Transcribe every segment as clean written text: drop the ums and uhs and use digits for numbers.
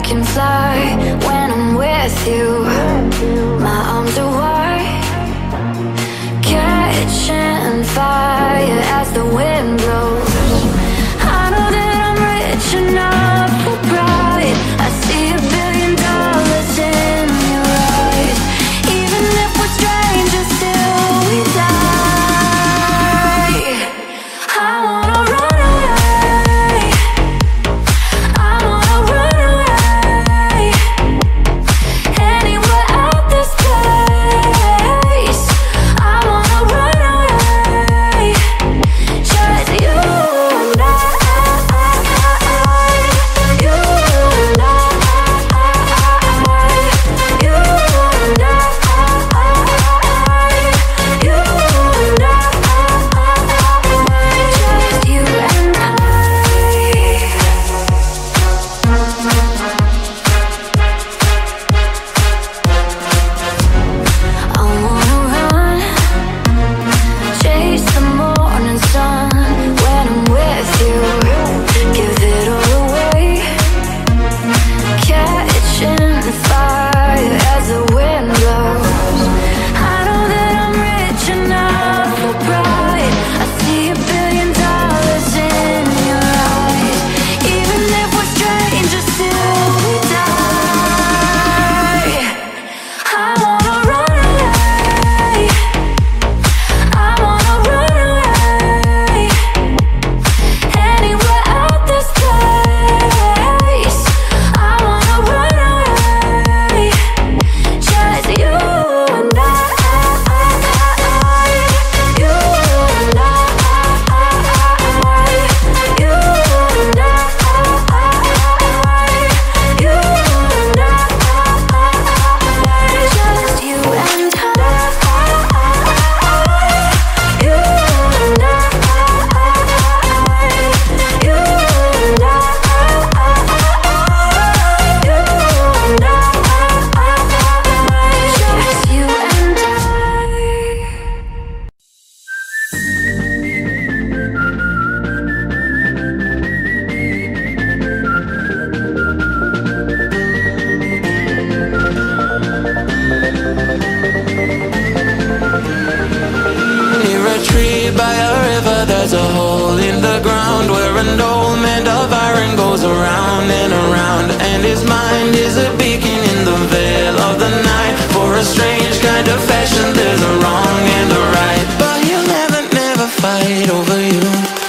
can fly when I'm with you. My arms are wide, catching fire as the wind blows. I know that I'm rich enough for pride. I see $1 billion in your eyes. Even if we're strangers till we die, I wanna run away. I wanna run away. Anywhere out this place. I wanna run away. Just you and I. You and I. You and I. You and I. Just you and I. I wanna run, chase the morning sun when I'm with you. Give it all away, catching fire as the wind blows. I know that I'm rich enough for pride. I see $1 billion in your eyes. Even if we're strangers till we die, I wanna run away. I wanna run away. Anywhere out this place. I wanna run away. Just you and I. You and I. You and I. You and I. Just you and I. You and I. You and I. Just you and I. Near a tree by a river, there's a hole in the ground where an old man of iron goes around and around, and his mind is a beacon in the veil of the night. For a strange kind of fashion, there's a wrong and a right, but he'll never, never fight over you.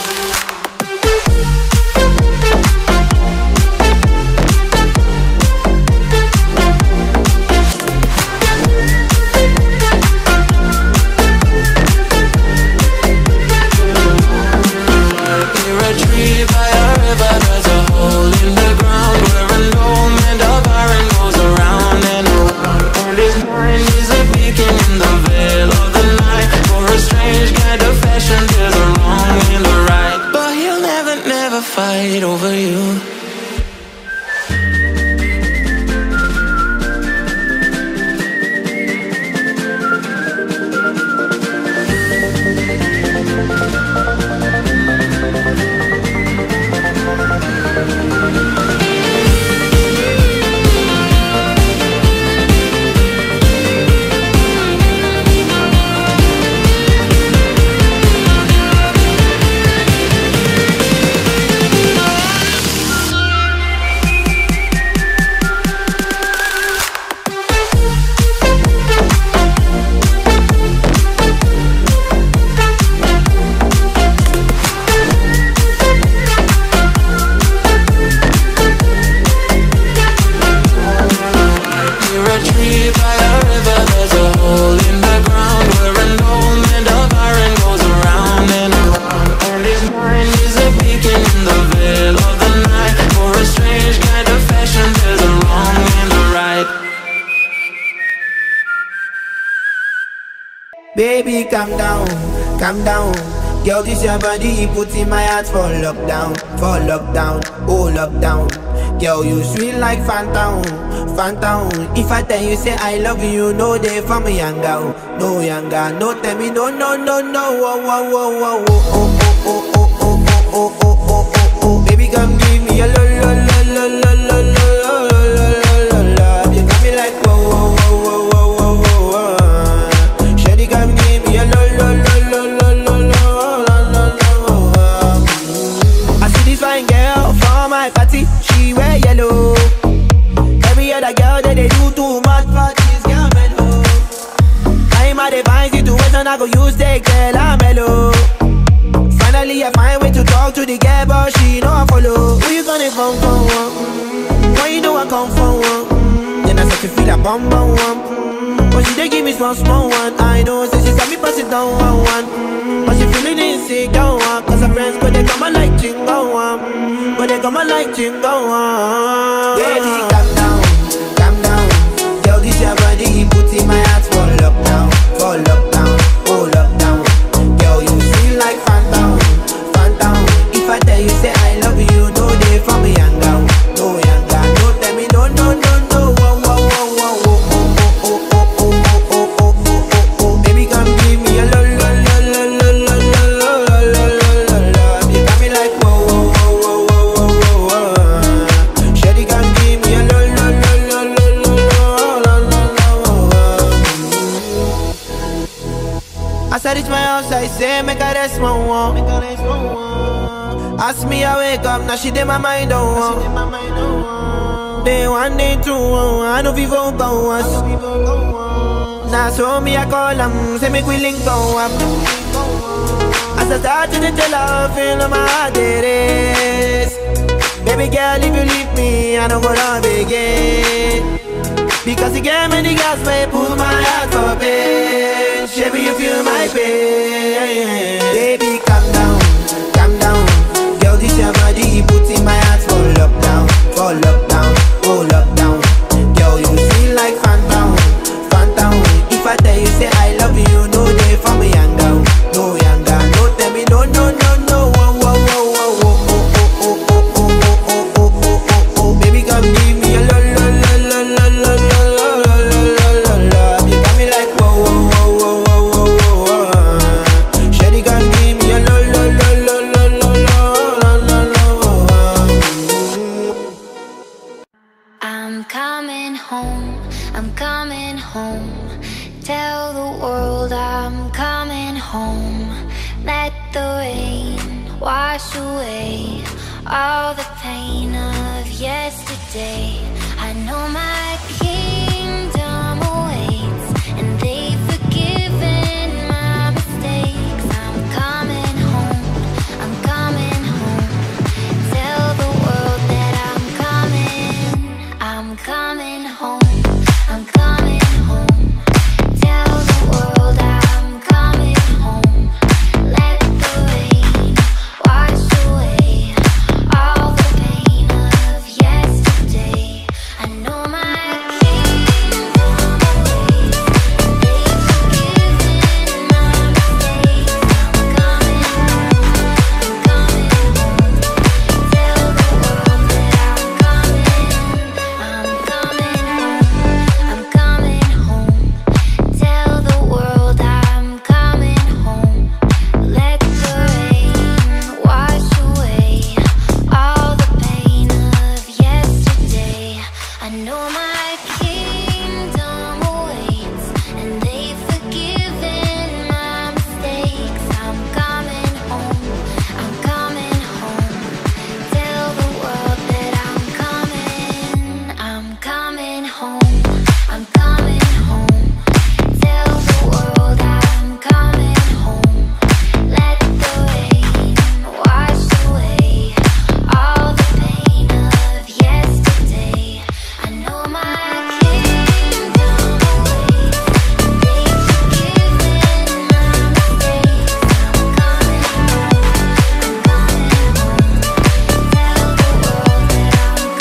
Near a tree by a river, there's a hole in the ground where an old man of iron goes around and around, and his mind is a beacon in the veil of the night. For a strange kind of fashion, there's a wrong and a right, but he'll never, never fight over you. Near a tree by a river, there's a hole in the ground where an old man of iron goes around and around, and his mind is a beacon in the veil of the night. For a strange kind of fashion, there's a wrong and a right. Baby, calm down, calm down. Girl, this your body, put in my heart for lockdown, oh lockdown. Girl, you sweet like phantom, phantom. If I tell you say I love you, no day for me younger, no younger. No tell me no, no, no, no. Oh, oh, oh, oh, oh, oh, oh, oh, oh, oh, oh, oh, oh, oh. Baby, come give me a lo, lo, lo, lo, lo, lo, lo, lo, lo. I go use the girl, I'm mellow. Finally I find way to talk to the girl, but she know I follow. Who you gonna phone for? When you know I come for one. Then I start to feel a bum bum one. But she dey give me small small one. I know, say she saw me pass it down one. But she feeling insecure one. Cause her friends, but they come and like chingo one. But they come and like chingo one. Baby, calm down, calm down. Girl, this your body, put in my heart for lockdown, for lockdown, oh lockdown. Girl, you feel like phantom, phantom. If I tell you say I love you, no day for me young down, no young down. Don't tell me no, no, no, no. Whoa, whoa, whoa, whoa, whoa, oh, oh, oh, oh, oh, oh, oh, oh, oh. Baby, come give me a lo, lo, lo, lo, lo, lo, lo, lo, lo, lo, lo. You got me like whoa, whoa, whoa, whoa, whoa, whoa, whoa. Shawty, come give me a lo, lo, lo, lo, lo, lo, lo, lo, lo. As I reach my house, I say, make a rest, my one. Ask me, I wake up, now she did my mind, oh. Day one, day two, I know people go us. Now so me, I call them, say make we link go up. As I start to tell her, feel my heart it is. Baby girl, if you leave me, I don't go love again. Because you gave me the gas, may pull my heart for pain. Baby, you feel my pain. Baby, calm down, calm down. Girl, this your body, put in my heart for lockdown, oh lockdown. Girl, you feel like phantom, phantom. If I tell you say I love you, no day for me young down, no young down. Don't tell me no, no, no, no. Whoa, whoa, whoa, whoa, whoa, oh, oh, oh, oh, oh, oh, oh, oh, oh, oh. Baby, come give me a lo, lo, lo, lo, lo, lo, lo, lo, lo, lo, lo. You got me like whoa, whoa, whoa, whoa, whoa, whoa, whoa. Shawty, come give me a lo, lo, lo, lo, lo, lo, lo, lo, lo. I'm coming home, I'm coming home. Tell the world I'm coming home. Let the rain wash away all the pain of yesterday. I know my kingdom awaits, and they've forgiven my mistakes. I'm coming home, I'm coming home. Tell the world that I'm coming home, I'm coming home. Tell the world I'm coming home. Let the rain wash away all the pain of yesterday. I know my kingdom awaits, and they've forgiven my mistakes. I'm coming home, I'm coming home. Tell the world that I'm coming home, I'm coming home. Tell the world I'm coming home. Let the rain wash away all the pain of yesterday. I know my kingdom awaits, and they've forgiven my mistakes. I'm coming home, I'm coming home. Tell the world that I'm coming home, I'm coming home. Tell the world I'm coming home. Let the rain wash away all the pain of yesterday. I know my kingdom awaits, and they've forgiven my mistakes. I'm coming home, I'm coming home. Tell the world that I'm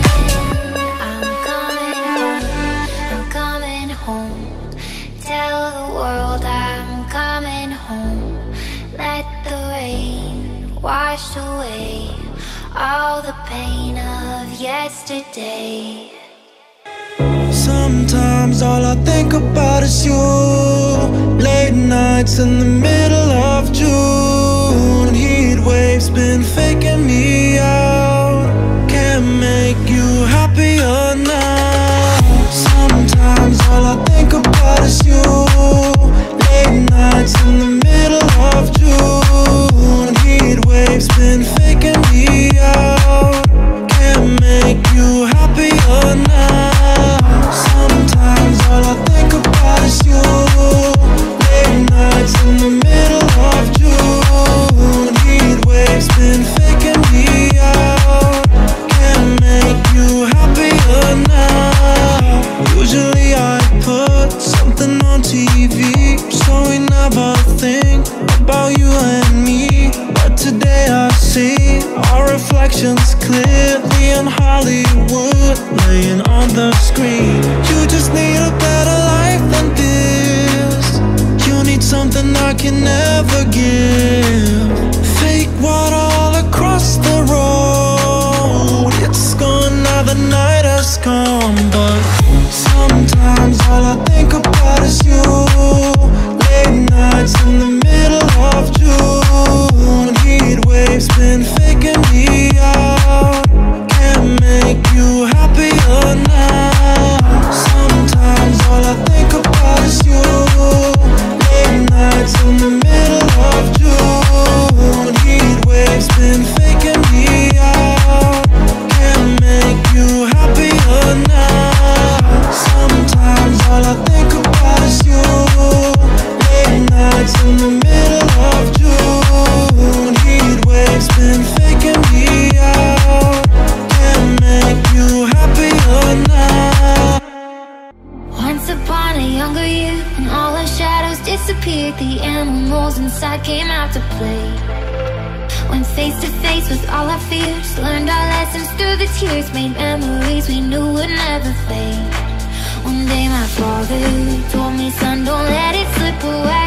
coming home. Tell the world I'm coming home. Let the rain wash away all the pain of yesterday. Sometimes all I think about is you. Late nights in the middle of June. Heat waves been faking me out. Can't make you happier now. Sometimes all I think about is you. Late nights in the middle of June. Heat waves been faking me out. Can't make you happier now. Sometimes all I think about is you. Late nights Hollywood laying on the screen. You just need a better life than this. You need something I can never give. Fake water all across the road. It's gone now, the night has come. But sometimes all I think about is you. Late nights in the middle of June. Heat waves been faking me out. Can't make you happier now. Sometimes all I think about is you. Late nights in the middle of June. Heat waves been faking me out. Can't make you happier now. Sometimes all I think about is you. Late nights in the middle of June. Heat waves been faking me out. Can't make you happier now. Once upon a younger year, when all our shadows disappeared, the animals inside came out to play. Went face to face with all our fears, learned our lessons through the tears, made memories we knew would never fade. One day my father told me, son, don't let it slip away.